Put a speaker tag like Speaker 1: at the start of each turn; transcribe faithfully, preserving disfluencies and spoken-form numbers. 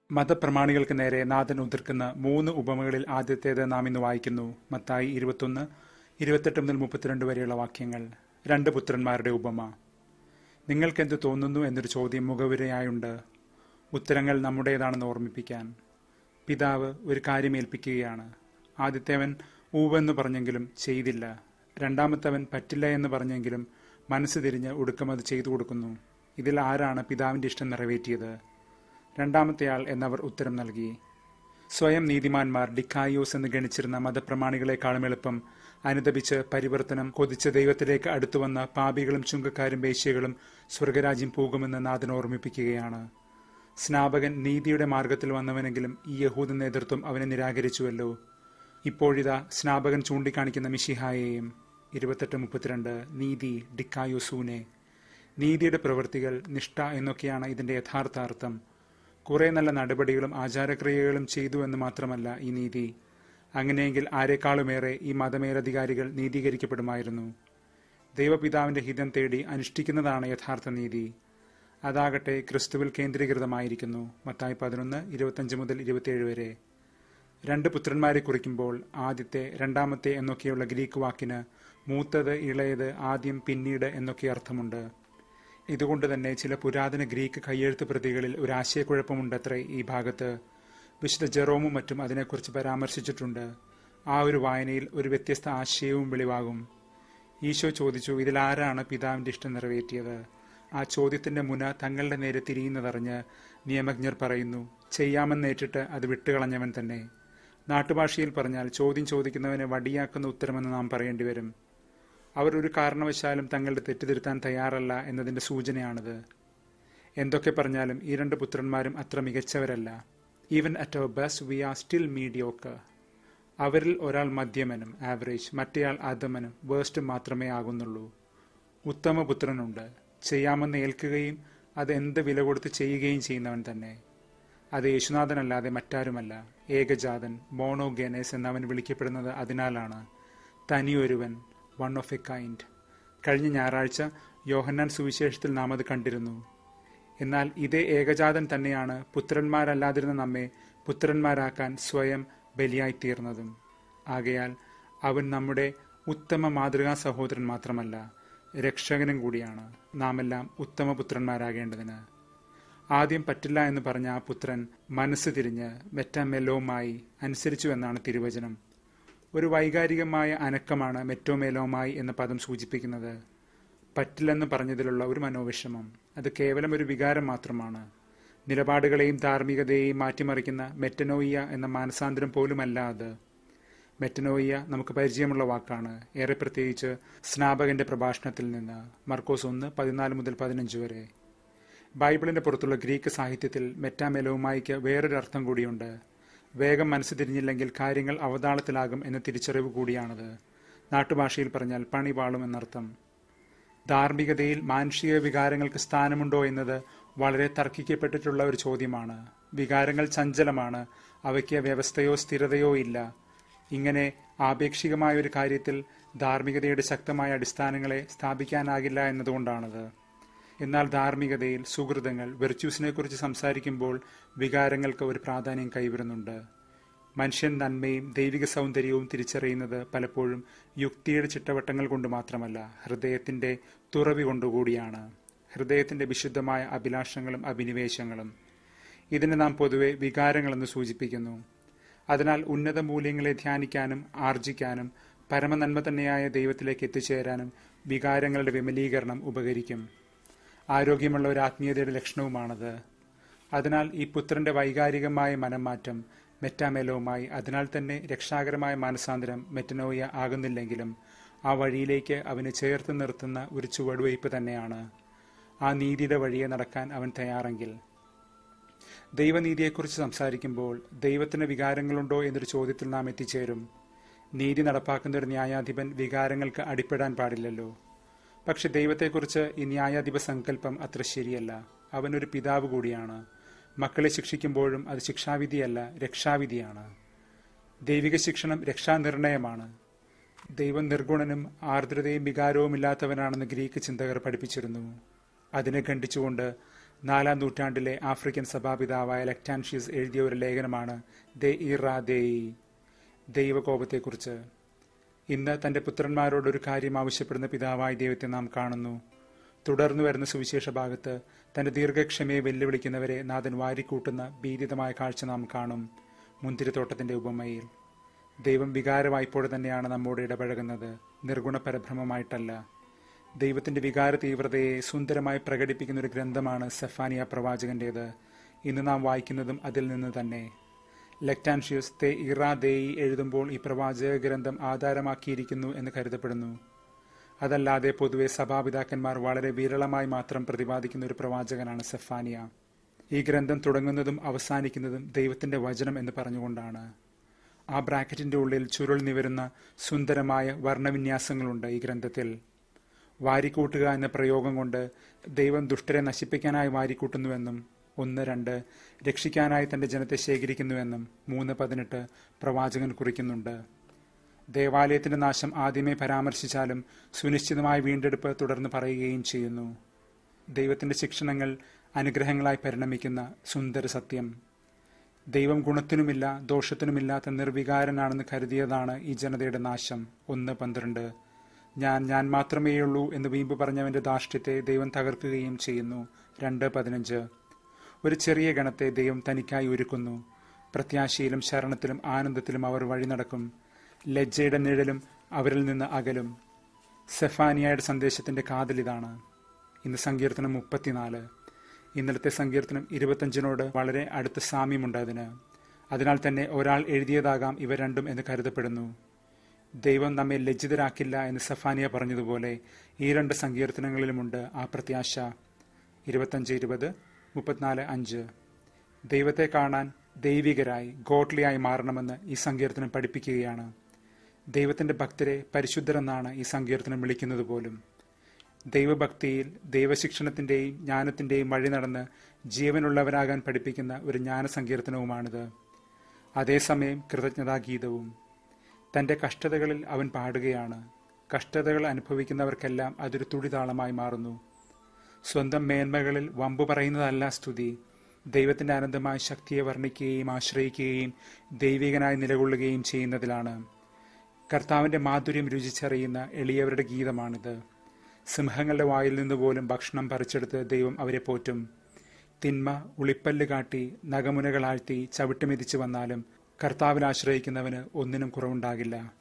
Speaker 1: മതപ്രമാണികൾക്ക് നേരെ നാഥൻ ഉതിർക്കുന്ന മൂന്ന് ഉപമകളിൽ ആദ്യത്തേത് നാം ഇന്ന് വായിക്കുന്നു. മത്തായി ഇരുപത്തൊന്ന് ഇരുപത്തെട്ട് മുതൽ മുപ്പത്തിരണ്ട് വരെയുള്ള വാക്യങ്ങൾ. രണ്ട് പുത്രന്മാരുടെ ഉപമ. നിങ്ങൾക്കെന്ത് തോന്നുന്നു എന്നൊരു ചോദ്യം മുഖവുരയായുണ്ട്. ഉത്തരങ്ങൾ നമ്മുടേതാണെന്ന് ഓർമ്മിപ്പിക്കാൻ. പിതാവ് ഒരു കാര്യം ഏൽപ്പിക്കുകയാണ്. ആദ്യത്തേവൻ ഊവെന്ന് പറഞ്ഞെങ്കിലും ചെയ്തില്ല. രണ്ടാമത്തവൻ പറ്റില്ല എന്ന് പറഞ്ഞെങ്കിലും മനസ്സ് തിരിഞ്ഞ് ഒടുക്കം അത് ചെയ്തു കൊടുക്കുന്നു. ഇതിൽ ആരാണ് പിതാവിൻ്റെ ഇഷ്ടം നിറവേറ്റിയത്? രണ്ടാമത്തെയാൾ എന്നവർ ഉത്തരം നൽകി. സ്വയം നീതിമാന്മാർ ഡിക്കായോസ് എന്ന് ഗണിച്ചിരുന്ന മതപ്രമാണികളെക്കാളും എളുപ്പം അനുദപിച്ച് പരിവർത്തനം കൊതിച്ച ദൈവത്തിലേക്ക് അടുത്തുവന്ന പാപികളും ചുങ്കക്കാരും വേശ്യകളും സ്വർഗരാജ്യം പോകുമെന്ന് നാഥൻ ഓർമ്മിപ്പിക്കുകയാണ്. സ്നാപകൻ നീതിയുടെ മാർഗത്തിൽ വന്നവനെങ്കിലും ഈ യഹൂദ നേതൃത്വം അവനെ നിരാകരിച്ചുവല്ലോ. ഇപ്പോഴിതാ സ്നാപകൻ ചൂണ്ടിക്കാണിക്കുന്ന മിശിഹായെയും. ഇരുപത്തെട്ട് മുപ്പത്തിരണ്ട് നീതി ഡിക്കായോസൂനെ. നീതിയുടെ പ്രവൃത്തികൾ, നിഷ്ഠ എന്നൊക്കെയാണ് ഇതിന്റെ യഥാർത്ഥ അർത്ഥം. കുറെ നല്ല നടപടികളും ആചാരക്രിയകളും ചെയ്തു എന്ന് മാത്രമല്ല ഈ നീതി. അങ്ങനെയെങ്കിൽ ആരെക്കാളുമേറെ ഈ മതമേലധികാരികൾ നീതീകരിക്കപ്പെടുമായിരുന്നു. ദൈവപിതാവിന്റെ ഹിതം തേടി അനുഷ്ഠിക്കുന്നതാണ് യഥാർത്ഥ നീതി. അതാകട്ടെ ക്രിസ്തുവിൽ കേന്ദ്രീകൃതമായിരിക്കുന്നു. മത്തായി പതിനൊന്ന് ഇരുപത്തഞ്ച് മുതൽ ഇരുപത്തിയേഴ് വരെ. രണ്ട് പുത്രന്മാരെ കുറിക്കുമ്പോൾ ആദ്യത്തെ, രണ്ടാമത്തെ എന്നൊക്കെയുള്ള ഗ്രീക്ക് വാക്കിന് മൂത്തത്, ഇളയത്, ആദ്യം, പിന്നീട് എന്നൊക്കെ അർത്ഥമുണ്ട്. ഇതുകൊണ്ട് തന്നെ ചില പുരാതന ഗ്രീക്ക് കയ്യെഴുത്ത് പ്രതികളിൽ ഒരു ആശയക്കുഴപ്പമുണ്ടത്രേ ഈ ഭാഗത്ത്. വിശുദ്ധ ജെറോമും മറ്റും അതിനെക്കുറിച്ച് പരാമർശിച്ചിട്ടുണ്ട്. ആ ഒരു വായനയിൽ ഒരു വ്യത്യസ്ത ആശയവും വെളിവാകും. ഈശോ ചോദിച്ചു, ഇതിലാരാണ് പിതാവിന്റെ ഇഷ്ടം നിറവേറ്റിയത്? ആ ചോദ്യത്തിന്റെ മുന തങ്ങളുടെ നേരെ തിരിയുന്നതറിഞ്ഞ് നിയമജ്ഞർ പറയുന്നു, ചെയ്യാമെന്നേറ്റിട്ട് അത് വിട്ടുകളഞ്ഞവൻ തന്നെ. നാട്ടുഭാഷയിൽ പറഞ്ഞാൽ ചോദ്യം ചോദിക്കുന്നവനെ വടിയാക്കുന്ന ഉത്തരമെന്ന് നാം പറയേണ്ടി വരും. അവർ ഒരു കാരണവശാലും തങ്ങളുടെ തെറ്റുതിരുത്താൻ തയ്യാറല്ല എന്നതിന്റെ സൂചനയാണിത്. എന്തൊക്കെ പറഞ്ഞാലും ഈ രണ്ട് പുത്രന്മാരും അത്ര മികച്ചവരല്ല. ഈവൻ അറ്റ് അവർ best we are still mediocre. അവരിൽ ഒരാൾ മധ്യമനും ആവറേജ്, മറ്റേയാൾ അധമനും വേഴ്സ്റ്റും മാത്രമേ ആകുന്നുള്ളൂ. ഉത്തമ പുത്രനുണ്ട്, ചെയ്യാമെന്ന് ഏൽക്കുകയും അത് എന്ത് വില കൊടുത്ത് ചെയ്യുകയും ചെയ്യുന്നവൻ തന്നെ. അത് യേശുനാഥനല്ലാതെ മറ്റാരുമല്ല. ഏകജാതൻ, മോണോഗേനസ് എന്നവൻ വിളിക്കപ്പെടുന്നത് അതിനാലാണ്. തനിയൊരുവൻ, വൺ ഓഫ് എ കൈൻഡ്. കഴിഞ്ഞ ഞായറാഴ്ച യോഹന്നാൻ സുവിശേഷത്തിൽ നാം അത് കണ്ടിരുന്നു. എന്നാൽ ഇതേ ഏകജാതൻ തന്നെയാണ് പുത്രന്മാരല്ലാതിരുന്ന നമ്മെ പുത്രന്മാരാക്കാൻ സ്വയം ബലിയായിത്തീർന്നതും. ആകയാൽ അവൻ നമ്മുടെ ഉത്തമ മാതൃകാ സഹോദരൻ മാത്രമല്ല, രക്ഷകനും കൂടിയാണ്. നാമെല്ലാം ഉത്തമ പുത്രന്മാരാകേണ്ടതിന്. ആദ്യം പറ്റില്ല എന്ന് പറഞ്ഞ ആ പുത്രൻ മനസ്സ് തിരിഞ്ഞ് മെറ്റാമെലോമായി അനുസരിച്ചു എന്നാണ് തിരുവചനം. ഒരു വൈകാരികമായ അനക്കമാണ് മെറ്റോമേലോമായി എന്ന പദം സൂചിപ്പിക്കുന്നത്. പറ്റില്ലെന്ന് പറഞ്ഞതിലുള്ള ഒരു മനോവിഷമം, അത് കേവലം ഒരു വികാരം മാത്രമാണ്. നിലപാടുകളെയും ധാർമ്മികതയെയും മാറ്റിമറിക്കുന്ന മെറ്റനോയിയ എന്ന മാനസാന്തരം പോലുമല്ല അത്. മെറ്റനോയിയ നമുക്ക് പരിചയമുള്ള വാക്കാണ്, ഏറെ പ്രത്യേകിച്ച് സ്നാപകന്റെ പ്രഭാഷണത്തിൽ നിന്ന്. മർക്കോസ് ഒന്ന് പതിനാല് മുതൽ പതിനഞ്ച് വരെ. ബൈബിളിന്റെ പുറത്തുള്ള ഗ്രീക്ക് സാഹിത്യത്തിൽ മെറ്റാമെലോമായിക്ക് വേറൊരു അർത്ഥം കൂടിയുണ്ട്. വേഗം മനസ്സ് തിരിഞ്ഞില്ലെങ്കിൽ കാര്യങ്ങൾ അവതാളത്തിലാകും എന്ന തിരിച്ചറിവ് കൂടിയാണത്. നാട്ടുഭാഷയിൽ പറഞ്ഞാൽ പണി പാളും എന്നർത്ഥം. ധാർമ്മികതയിൽ മാനുഷിക വികാരങ്ങൾക്ക് സ്ഥാനമുണ്ടോ എന്നത് വളരെ തർക്കിക്കപ്പെട്ടിട്ടുള്ള ഒരു ചോദ്യമാണ്. വികാരങ്ങൾ ചഞ്ചലമാണ്, അവയ്ക്ക് വ്യവസ്ഥയോ സ്ഥിരതയോ ഇല്ല. ഇങ്ങനെ ആപേക്ഷികമായ ഒരു കാര്യത്തിൽ ധാർമ്മികതയുടെ ശക്തമായ അടിസ്ഥാനങ്ങളെ സ്ഥാപിക്കാനാകില്ല എന്നതുകൊണ്ടാണത്. എന്നാൽ ധാർമ്മികതയിൽ സുഹൃതങ്ങൾ, വെർച്യൂസിനെ കുറിച്ച് സംസാരിക്കുമ്പോൾ വികാരങ്ങൾക്ക് ഒരു പ്രാധാന്യം കൈവരുന്നുണ്ട്. മനുഷ്യൻ നന്മയും ദൈവിക സൗന്ദര്യവും തിരിച്ചറിയുന്നത് പലപ്പോഴും യുക്തിയുടെ ചിട്ടവട്ടങ്ങൾ കൊണ്ട് മാത്രമല്ല, ഹൃദയത്തിന്റെ തുറവി കൊണ്ടുകൂടിയാണ്. ഹൃദയത്തിന്റെ വിശുദ്ധമായ അഭിലാഷങ്ങളും അഭിനിവേശങ്ങളും. ഇതിനെ നാം പൊതുവെ വികാരങ്ങളെന്ന് സൂചിപ്പിക്കുന്നു. അതിനാൽ ഉന്നത മൂല്യങ്ങളെ ധ്യാനിക്കാനും ആർജിക്കാനും പരമനന്മ തന്നെയായ ദൈവത്തിലേക്ക് എത്തിച്ചേരാനും വികാരങ്ങളുടെ വിമലീകരണം ഉപകരിക്കും. ആരോഗ്യമുള്ള ഒരു ആത്മീയതയുടെ ലക്ഷണവുമാണത്. അതിനാൽ ഈ പുത്രന്റെ വൈകാരികമായ മനംമാറ്റം മെറ്റാമെലോമായി, അതിനാൽ തന്നെ രക്ഷാകരമായ മാനസാന്തരം മെറ്റനോയ ആകുന്നില്ലെങ്കിലും ആ വഴിയിലേക്ക് അവന് ചേർത്ത് നിർത്തുന്ന ഒരു ചുവടുവയ്പ് തന്നെയാണ്. ആ നീതിയുടെ വഴിയെ നടക്കാൻ അവൻ തയ്യാറെങ്കിൽ. ദൈവനീതിയെക്കുറിച്ച് സംസാരിക്കുമ്പോൾ ദൈവത്തിന് വികാരങ്ങളുണ്ടോ എന്നൊരു ചോദ്യത്തിൽ നാം എത്തിച്ചേരും. നീതി നടപ്പാക്കുന്ന ഒരു ന്യായാധിപൻ വികാരങ്ങൾക്ക് അടിപ്പെടാൻ പാടില്ലല്ലോ. പക്ഷെ ദൈവത്തെക്കുറിച്ച് ഈ ന്യായാധിപ സങ്കല്പം അത്ര ശരിയല്ല. അവനൊരു പിതാവ് കൂടിയാണ്. മക്കളെ ശിക്ഷിക്കുമ്പോഴും അത് ശിക്ഷാവിധിയല്ല, രക്ഷാവിധിയാണ്. ദൈവിക ശിക്ഷണം രക്ഷാനിർണയമാണ്. ദൈവം നിർഗുണനും ആർദ്രതയും വികാരവും ഇല്ലാത്തവനാണെന്ന് ഗ്രീക്ക് ചിന്തകർ പഠിപ്പിച്ചിരുന്നു. അതിനെ ഖണ്ഡിച്ചുകൊണ്ട് നാലാം നൂറ്റാണ്ടിലെ ആഫ്രിക്കൻ സഭാപിതാവായ ലക്ടാൻഷ്യസ് എഴുതിയ ഒരു ലേഖനമാണ് ദെ ഇറാ ദേയി, ദൈവകോപത്തെക്കുറിച്ച്. ഇന്ന് തന്റെ പുത്രന്മാരോടൊരു കാര്യം ആവശ്യപ്പെടുന്ന പിതാവായ ദൈവത്തെ നാം കാണുന്നു. തുടർന്നു വരുന്ന സുവിശേഷ ഭാഗത്ത് തന്റെ ദീർഘക്ഷമയെ വെല്ലുവിളിക്കുന്നവരെ നാഥൻ വാരിക്കൂട്ടുന്ന ഭീതിതമായ കാഴ്ച നാം കാണും. മുന്തിരിത്തോട്ടത്തിന്റെ ഉപമയിൽ ദൈവം വികാരവായ്പോടെ തന്നെയാണ് നമ്മോട് ഇടപഴകുന്നത്, നിർഗുണ പരഭ്രമമായിട്ടല്ല. ദൈവത്തിന്റെ വികാര തീവ്രതയെ സുന്ദരമായി പ്രകടിപ്പിക്കുന്ന ഒരു ഗ്രന്ഥമാണ് സെഫാനിയ പ്രവാചകന്റേത്. ഇന്ന് നാം വായിക്കുന്നതും അതിൽ നിന്ന് തന്നെ. ലക്ടാൻഷ്യസ് ദെ ഇറാ ദേയി എഴുതുമ്പോൾ ഈ പ്രവാചക ഗ്രന്ഥം ആധാരമാക്കിയിരിക്കുന്നു എന്ന് കരുതപ്പെടുന്നു. അതല്ലാതെ പൊതുവെ സഭാപിതാക്കന്മാർ വളരെ വിരളമായി മാത്രം പ്രതിപാദിക്കുന്ന ഒരു പ്രവാചകനാണ് സെഫാനിയ. ഈ ഗ്രന്ഥം തുടങ്ങുന്നതും അവസാനിക്കുന്നതും ദൈവത്തിന്റെ വചനം എന്ന് പറഞ്ഞുകൊണ്ടാണ്. ആ ബ്രാക്കറ്റിന്റെ ഉള്ളിൽ ചുരുൾ നിവരുന്ന സുന്ദരമായ വർണ്ണവിന്യാസങ്ങളുണ്ട് ഈ ഗ്രന്ഥത്തിൽ. വാരിക്കൂട്ടുക എന്ന പ്രയോഗം കൊണ്ട് ദൈവം ദുഷ്ടരെ നശിപ്പിക്കാനായി വാരിക്കൂട്ടുന്നുവെന്നും, ഒന്ന് രണ്ട് രക്ഷിക്കാനായി തന്റെ ജനത്തെ ശേഖരിക്കുന്നുവെന്നും മൂന്ന് പതിനെട്ട് പ്രവാചകൻ കുറിക്കുന്നുണ്ട്. ദേവാലയത്തിന്റെ നാശം ആദ്യമേ പരാമർശിച്ചാലും സുനിശ്ചിതമായ വീണ്ടെടുപ്പ് തുടർന്ന് പറയുകയും ചെയ്യുന്നു. ദൈവത്തിന്റെ ശിക്ഷണങ്ങൾ അനുഗ്രഹങ്ങളായി പരിണമിക്കുന്ന സുന്ദര സത്യം. ദൈവം ഗുണത്തിനുമില്ല ദോഷത്തിനുമില്ലാത്ത നിർവികാരനാണെന്ന് കരുതിയതാണ് ഈ ജനതയുടെ നാശം. ഒന്ന് പന്ത്രണ്ട് ഞാൻ ഞാൻ മാത്രമേയുള്ളൂ എന്ന് വീമ്പ് പറഞ്ഞവന്റെ ധാർഷ്ട്യത്തെ ദൈവം തകർക്കുകയും ചെയ്യുന്നു. രണ്ട് പതിനഞ്ച് ഒരു ചെറിയ ഗണത്തെ ദൈവം തനിക്കായി ഒരുക്കുന്നു. പ്രത്യാശയിലും ശരണത്തിലും ആനന്ദത്തിലും അവർ വഴി നടക്കും. ലജ്ജയുടെ നിഴലും അവരിൽ നിന്ന് അകലും. സെഫാനിയയുടെ സന്ദേശത്തിന്റെ കാതലിതാണ്. ഇന്ന് സങ്കീർത്തനം മുപ്പത്തിനാല്. ഇന്നലത്തെ സങ്കീർത്തനം ഇരുപത്തഞ്ചിനോട് വളരെ അടുത്ത സാമ്യമുണ്ട് അതിന്. അതിനാൽ തന്നെ ഒരാൾ എഴുതിയതാകാം ഇവ രണ്ടും എന്ന് കരുതപ്പെടുന്നു. ദൈവം നമ്മെ ലജ്ജിതരാക്കില്ല എന്ന് സെഫാനിയ പറഞ്ഞതുപോലെ ഈ രണ്ട് സങ്കീർത്തനങ്ങളിലുമുണ്ട് ആ പ്രത്യാശ. ഇരുപത്തഞ്ച് ഇരുപത് മുപ്പത്തിനാല് അഞ്ച് ദൈവത്തെ കാണാൻ ദൈവികരായി ഗോഡ്ലിയായി മാറണമെന്ന് ഈ സങ്കീർത്തനം പഠിപ്പിക്കുകയാണ്. ദൈവത്തിന്റെ ഭക്തരെ പരിശുദ്ധരെന്നാണ് ഈ സങ്കീർത്തനം വിളിക്കുന്നത് പോലും. ദൈവഭക്തിയിൽ ദൈവശിക്ഷണത്തിന്റെയും ജ്ഞാനത്തിന്റെയും വഴി നടന്ന് ജീവനുള്ളവരാകാൻ പഠിപ്പിക്കുന്ന ഒരു ജ്ഞാനസങ്കീർത്തനവുമാണിത്. അതേസമയം കൃതജ്ഞതാഗീതവും. തന്റെ കഷ്ടതകളിൽ അവൻ പാടുകയാണ്. കഷ്ടതകൾ അനുഭവിക്കുന്നവർക്കെല്ലാം അതൊരു തുടിതാളമായി മാറുന്നു. സ്വന്തം മേന്മകളിൽ വമ്പു പറയുന്നതല്ല സ്തുതി, ദൈവത്തിന്റെ അനന്തമായ ശക്തിയെ വർണ്ണിക്കുകയും ആശ്രയിക്കുകയും ദൈവികനായി നിലകൊള്ളുകയും ചെയ്യുന്നതിലാണ്. കർത്താവിന്റെ മാധുര്യം രുചിച്ചറിയുന്ന എളിയവരുടെ ഗീതമാണിത്. സിംഹങ്ങളുടെ വായിൽ നിന്ന് പോലും ഭക്ഷണം പറിച്ചെടുത്ത് ദൈവം അവരെ പോറ്റും. തിന്മ ഉളിപ്പല്ല് കാട്ടി നഖമുനകളാഴ്ത്തി ചവിട്ടുമെതിച്ചു വന്നാലും കർത്താവിൽ ആശ്രയിക്കുന്നവന് ഒന്നിനും കുറവുണ്ടാകില്ല.